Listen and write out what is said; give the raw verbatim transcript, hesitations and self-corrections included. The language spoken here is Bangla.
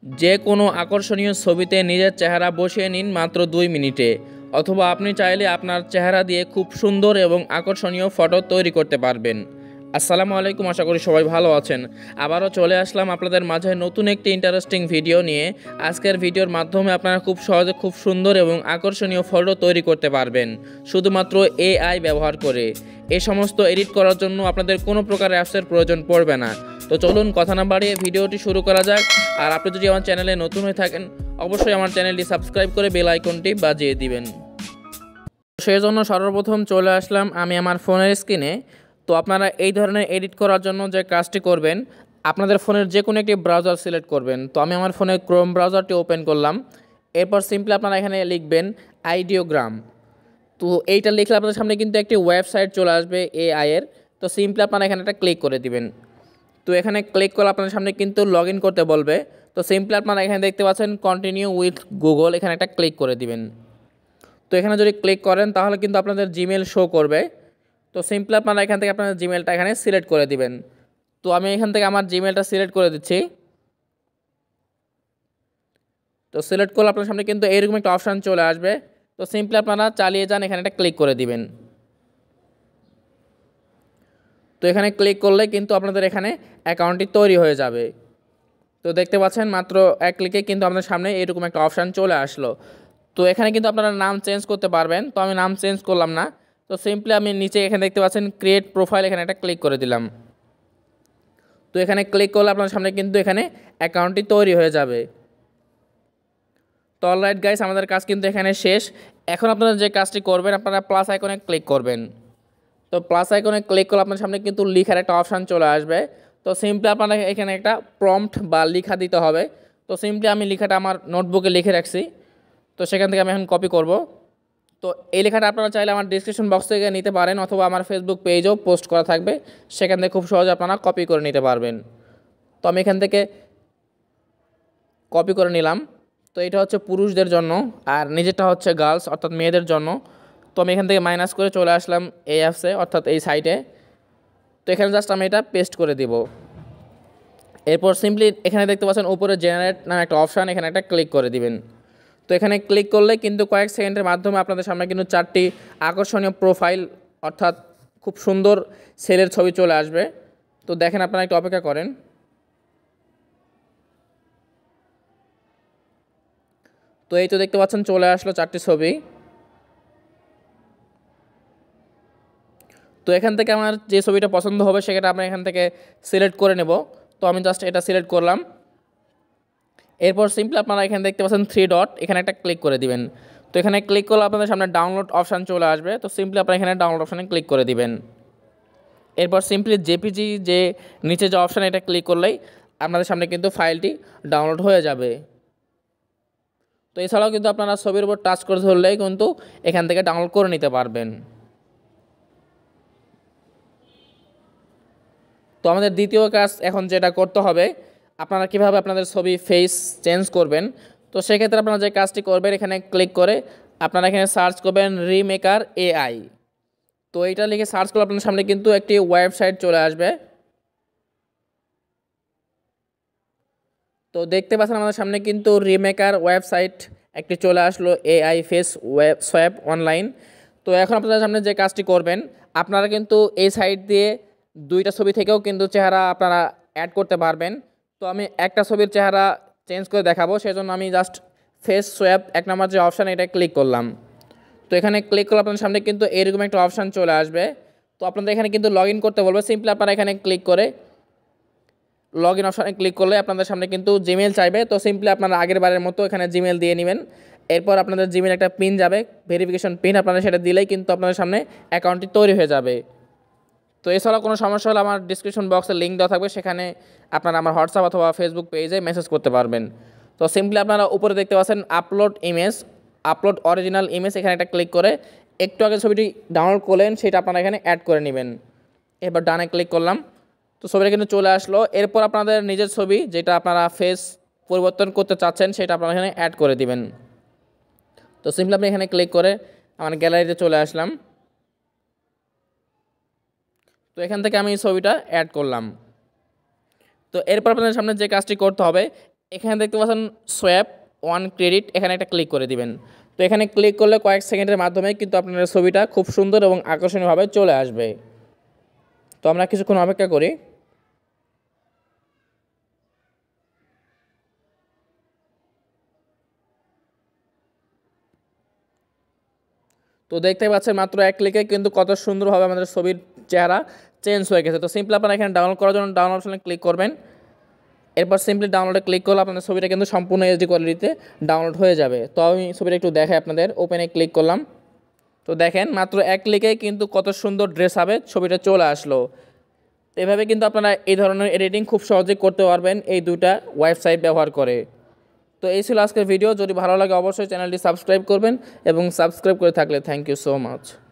যে কোনো আকর্ষণীয় ছবিতে নিজের চেহারা বসিয়ে নিন মাত্র দুই মিনিটে, অথবা আপনি চাইলে আপনার চেহারা দিয়ে খুব সুন্দর এবং আকর্ষণীয় ফটো তৈরি করতে পারবেন। আসসালামু আলাইকুম, আশা করি সবাই ভালো আছেন। আবারও চলে আসলাম আপনাদের মাঝে নতুন একটি ইন্টারেস্টিং ভিডিও নিয়ে। আজকের ভিডিওর মাধ্যমে আপনারা খুব সহজে খুব সুন্দর এবং আকর্ষণীয় ফটো তৈরি করতে পারবেন শুধুমাত্র এআই ব্যবহার করে। এই সমস্ত এডিট করার জন্য আপনাদের কোনো প্রকার অ্যাপসের প্রয়োজন পড়বে না। তো চলুন কথা না বাড়িয়ে ভিডিওটি শুরু করা যাক। আর আপনি যদি আমার চ্যানেলে নতুন হয়ে থাকেন, অবশ্যই আমার চ্যানেলটি সাবস্ক্রাইব করে বেল আইকনটি বাজিয়ে দিবেন। সেই জন্য সর্বপ্রথম চলে আসলাম আমি আমার ফোনের স্ক্রিনে। তো আপনারা এই ধরনের এডিট করার জন্য যে কাজটি করবেন, আপনাদের ফোনের যে কোনো একটি ব্রাউজার সিলেক্ট করবেন। তো আমি আমার ফোনে ক্রোম ব্রাউজারটি ওপেন করলাম। এরপর সিম্পলি আপনারা এখানে লিখবেন আইডিওগ্রাম। তো এইটা লিখলে আপনাদের সামনে কিন্তু একটি ওয়েবসাইট চলে আসবে এআই এর। তো সিম্পলি আপনারা এখানে একটা ক্লিক করে দিবেন। তো এখানে ক্লিক করলে আপনাদের সামনে কিন্তু লগ ইন করতে বলবে। তো সিম্পলি আপনারা এখানে দেখতে পাচ্ছেন কন্টিনিউ উইথ গুগল, এখানে একটা ক্লিক করে দিবেন। তো এখানে যদি ক্লিক করেন তাহলে কিন্তু আপনাদের জিমেল শো করবে। তো সিম্পলি আপনারা এখান থেকে আপনাদের জিমেলটা এখানে সিলেক্ট করে দিবেন। তো আমি এখান থেকে আমার জিমেলটা সিলেক্ট করে দিচ্ছি। তো সিলেক্ট করলে আপনার সামনে কিন্তু এইরকম একটা অপশান চলে আসবে। তো সিম্পলি আপনারা চালিয়ে যান, এখানে একটা ক্লিক করে দিবেন। তো এখানে ক্লিক করলে কিন্তু আপনাদের এখানে অ্যাকাউন্টটি তৈরি হয়ে যাবে। তো দেখতে পাচ্ছেন মাত্র এক ক্লিকে কিন্তু আপনাদের সামনে এরকম একটা অপশান চলে আসলো। তো এখানে কিন্তু আপনারা নাম চেঞ্জ করতে পারবেন। তো আমি নাম চেঞ্জ করলাম না। তো সিম্পলি আমি নিচে এখানে দেখতে পাচ্ছেন ক্রিয়েট প্রোফাইল, এখানে একটা ক্লিক করে দিলাম। তো এখানে ক্লিক করলে আপনার সামনে কিন্তু এখানে অ্যাকাউন্টটি তৈরি হয়ে যাবে। তো অলরাইট গাইস, আমাদের কাজ কিন্তু এখানে শেষ। এখন আপনারা যে কাজটি করবেন, আপনারা প্লাস আইকনে ক্লিক করবেন। তো প্লাস আইকনে ক্লিক করলে আপনার সামনে কিন্তু লিখার একটা অপশান চলে আসবে। তো সিম্পলি আপনারা এখানে একটা প্রম্পট বা লেখা দিতে হবে। তো সিম্পলি আমি লেখাটা আমার নোটবুকে লিখে রাখছি। তো সেখান থেকে আমি এখন কপি করব। তো এই লেখাটা আপনারা চাইলে আমার ডিসক্রিপশন বক্স থেকে নিতে পারেন, অথবা আমার ফেসবুক পেজেও পোস্ট করা থাকবে, সেখান থেকে খুব সহজে আপনারা কপি করে নিতে পারবেন। তো আমি এখান থেকে কপি করে নিলাম। তো এটা হচ্ছে পুরুষদের জন্য, আর নিজেরটা হচ্ছে গার্লস অর্থাৎ মেয়েদের জন্য। তো আমি এখান থেকে মাইনাস করে চলে আসলাম এই অ্যাপসে অর্থাৎ এই সাইটে। তো এখানে জাস্ট আমি এটা পেস্ট করে দিব। এরপর সিম্পলি এখানে দেখতে পাচ্ছেন উপরে জেনারেট নামে একটা অপশান, এখানে একটা ক্লিক করে দিবেন। তো এখানে ক্লিক করলে কিন্তু কয়েক সেকেন্ডের মাধ্যমে আপনাদের সামনে কিন্তু চারটি আকর্ষণীয় প্রোফাইল অর্থাৎ খুব সুন্দর ছেলের ছবি চলে আসবে। তো দেখেন, আপনারা একটু অপেক্ষা করেন। তো এই তো দেখতে পাচ্ছেন চলে আসলো চারটি ছবি। তো এখান থেকে আমার যে ছবিটা পছন্দ হবে সেটা আমরা এখান থেকে সিলেক্ট করে নেব। তো আমি জাস্ট এটা সিলেক্ট করলাম। এরপর সিম্পলি আপনারা এখানে দেখতে পাচ্ছেন থ্রি ডট, এখানে একটা ক্লিক করে দিবেন। তো এখানে ক্লিক করলে আপনাদের সামনে ডাউনলোড অপশান চলে আসবে। তো সিম্পলি আপনারা এখানে ডাউনলোড অপশানে ক্লিক করে দিবেন। এরপর সিম্পলি জেপিজি যে নিচে যে অপশান, এটা ক্লিক করলেই আপনাদের সামনে কিন্তু ফাইলটি ডাউনলোড হয়ে যাবে। তো এছাড়াও কিন্তু আপনারা ছবির উপর টাচ করে ধরলেই কিন্তু এখান থেকে ডাউনলোড করে নিতে পারবেন। তো আমাদের দ্বিতীয় কাজ এখন যেটা করতে হবে, আপনারা কীভাবে আপনাদের ছবি ফেস চেঞ্জ করবেন। তো সেক্ষেত্রে আপনারা যে কাজটি করবেন, এখানে ক্লিক করে আপনারা এখানে সার্চ করবেন রিমেকার এআই। তো এইটা লিখে সার্চ করলে আপনার সামনে কিন্তু একটি ওয়েবসাইট চলে আসবে। তো দেখতে পাচ্ছেন আমাদের সামনে কিন্তু রিমেকার ওয়েবসাইট একটি চলে আসলো, AI face web swap online. তো এখন আপনাদের সামনে যে কাজটি করবেন, আপনারা কিন্তু এই সাইট দিয়ে দুইটা ছবি থেকেও কিন্তু চেহারা আপনারা অ্যাড করতে পারবেন। তো আমি একটা ছবির চেহারা চেঞ্জ করে দেখাবো, সেজন্য আমি জাস্ট ফেস সোয়াপ এক নম্বর যে অপশান, এটা ক্লিক করলাম। তো এখানে ক্লিক করলে আপনাদের সামনে কিন্তু এরকম একটা অপশান চলে আসবে। তো আপনাদের এখানে কিন্তু লগ ইন করতে বলবে। সিম্পলি আপনারা এখানে ক্লিক করে লগ ইন অপশানে ক্লিক করলে আপনাদের সামনে কিন্তু জিমেল চাইবে। তো সিম্পলি আপনারা আগের বারের মতো এখানে জিমেল দিয়ে নেবেন। এরপর আপনাদের জিমেল একটা পিন যাবে, ভেরিফিকেশন পিন, আপনারা সেটা দিলেই কিন্তু আপনাদের সামনে অ্যাকাউন্টটি তৈরি হয়ে যাবে। তো এছাড়াও কোনো সমস্যা হলে আমার ডিসক্রিপশন বক্সে লিঙ্ক দেওয়া থাকবে, সেখানে আপনারা আমার হোয়াটসঅ্যাপ অথবা ফেসবুক পেজে মেসেজ করতে পারবেন। তো সিম্পলি আপনারা উপরে দেখতে পাচ্ছেন upload image, upload original image, এখানে একটা ক্লিক করে একটু আগে ছবিটি ডাউনলোড করলেন সেটা আপনারা এখানে অ্যাড করে নেবেন। এবার ডানে ক্লিক করলাম। তো ছবিটা কিন্তু চলে আসলো। এরপর আপনাদের নিজের ছবি যেটা আপনারা ফেস পরিবর্তন করতে চাচ্ছেন সেটা আপনারা এখানে অ্যাড করে দিবেন। তো সিম্পলি আপনি এখানে ক্লিক করে আমার গ্যালারিতে চলে আসলাম। তো এখান থেকে আমি এই ছবিটা অ্যাড করলাম। তো এরপর আপনাদের সামনে যে কাজটি করতে হবে, এখানে দেখতে পাচ্ছেন সোয়াপ ওয়ান ক্রেডিট, এখানে একটা ক্লিক করে দিবেন। তো এখানে ক্লিক করলে কয়েক সেকেন্ডের মাধ্যমে কিন্তু আপনার ছবিটা খুব সুন্দর এবং আকর্ষণীয়ভাবে চলে আসবে। তো আমরা কিছুক্ষণ অপেক্ষা করি। তো দেখতে পাচ্ছেন মাত্র এক ক্লিকে কিন্তু কত সুন্দরভাবে আমাদের ছবির চেহারা চেঞ্জ হয়ে গেছে। তো সিম্পলি আপনারা এখানে ডাউনলোড করার জন্য ডাউনলোড অপশনে ক্লিক করবেন। এরপর সিম্পলি ডাউনলোডে ক্লিক করলে আপনাদের ছবিটা কিন্তু সম্পূর্ণ এইচডি কোয়ালিটিতে ডাউনলোড হয়ে যাবে। তো আমি ছবিটা একটু দেখাই আপনাদের, ওপেনে ক্লিক করলাম। তো দেখেন মাত্র এক ক্লিকে কিন্তু কত সুন্দর ড্রেস হবে, ছবিটা চলে আসলো। এভাবে কিন্তু আপনারা এই ধরনের এডিটিং খুব সহজেই করতে পারবেন এই দুইটা ওয়েবসাইট ব্যবহার করে। তো এই ছিল আজকের ভিডিও। যদি ভালো লাগে অবশ্যই চ্যানেলটি সাবস্ক্রাইব করবেন এবং সাবস্ক্রাইব করে থাকলে থ্যাংক ইউ সো মাচ।